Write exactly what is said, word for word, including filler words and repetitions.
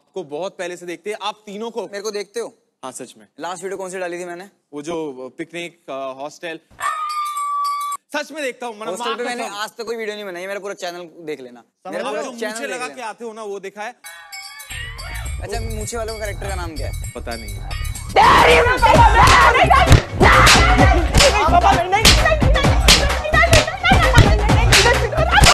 आपको बहुत पहले से देखते हैं, आप तीनों को। मेरे को देखते हो? हाँ सच में। लास्ट वीडियो कौन सी डाली थी मैंने? वो जो पिकनिक हॉस्टल। सच में देखता हूँ। हॉस्टल पे मैंने आज तक कोई वीडियो नहीं बनाई, मेरा पूरा चैनल देख लेना। मेरा जो मूंछें लगा के आते हो ना वो देखा है। अच्छा, मूंछें वालों का कैरेक्टर का नाम क्या है? पता नहीं।